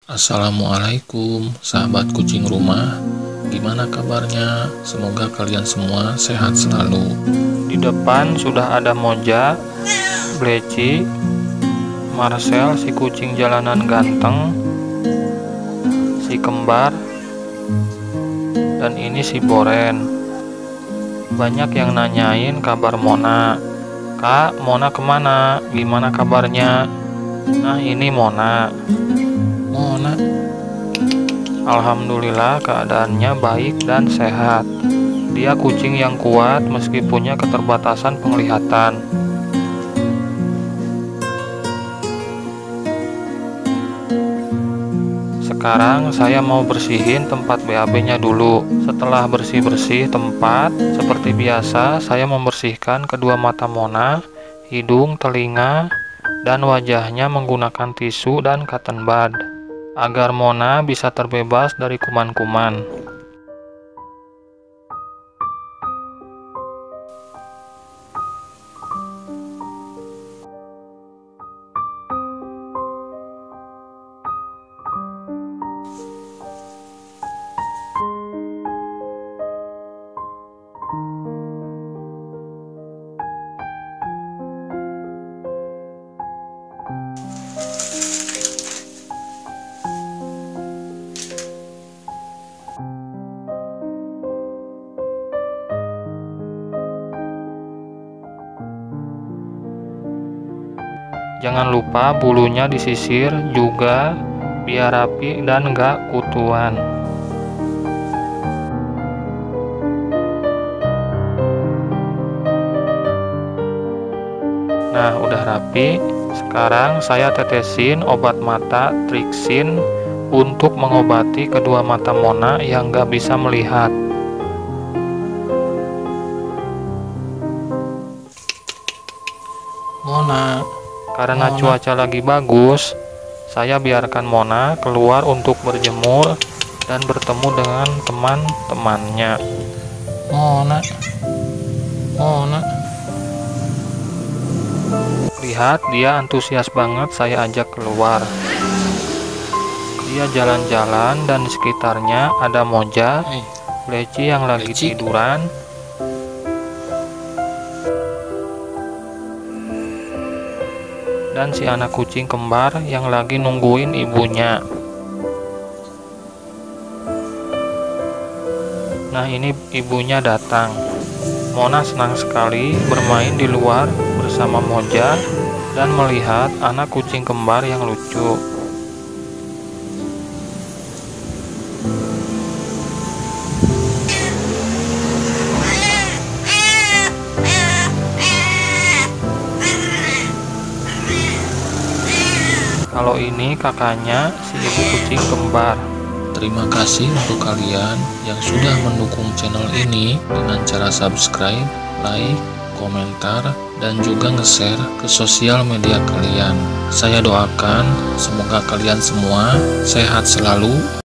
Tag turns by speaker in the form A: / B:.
A: Assalamualaikum sahabat kucing rumah, gimana kabarnya? Semoga kalian semua sehat selalu.
B: Di depan sudah ada Moja, Bleci, Marcel si kucing jalanan ganteng, si kembar, dan ini si Boren. Banyak yang nanyain kabar Mona. Kak, Mona kemana? Gimana kabarnya? Nah, ini Mona. Alhamdulillah keadaannya baik dan sehat. Dia kucing yang kuat meski punya keterbatasan penglihatan. Sekarang saya mau bersihin tempat BAB-nya dulu. Setelah bersih-bersih tempat, seperti biasa saya membersihkan kedua mata Mona, hidung, telinga, dan wajahnya menggunakan tisu dan cotton bud, agar Mona bisa terbebas dari kuman-kuman. Jangan lupa bulunya disisir juga biar rapi dan gak kutuan. Nah, udah rapi. Sekarang saya tetesin obat mata Trixin untuk mengobati kedua mata Mona yang gak bisa melihat.
A: Mona,
B: Karena cuaca lagi bagus, saya biarkan Mona keluar untuk berjemur dan bertemu dengan teman-temannya.
A: Mona.
B: Lihat, dia antusias banget saya ajak keluar. Dia jalan-jalan dan di sekitarnya ada Moja, Bleci yang lagi tiduran, dan si anak kucing kembar yang lagi nungguin ibunya. Nah, ini ibunya datang. Mona senang sekali bermain di luar bersama Moja dan melihat anak kucing kembar yang lucu. Kalau ini kakaknya si ibu kucing kembar.
A: Terima kasih untuk kalian yang sudah mendukung channel ini dengan cara subscribe, like, komentar, dan juga nge-share ke sosial media kalian. Saya doakan semoga kalian semua sehat selalu.